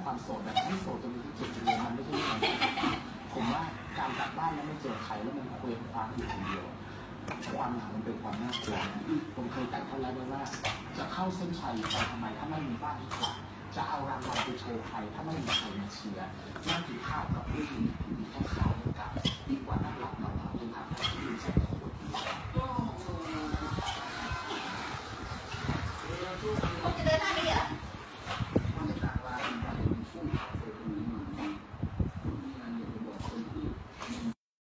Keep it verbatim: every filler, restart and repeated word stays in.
ความโสดแบบไม่โสดจนมีที่เจ็บเลยมันไม่ใช่เรื่องผมว่าการกลับบ้านแล้วไม่เจอใครแล้วมันเคว้งคว้างอยู่คนเดียวความหนาวมันเป็นความน่ากลัวผมเคยตั้งเขาแล้วว่าจะเข้าเส้นชัยไปทำไมถ้าไม่มีบ้านที่กว่าจะเอารางวัลไปโชว์ใครถ้าไม่มีใครมาเชียร์นั่นคือภาพกับเรื่อง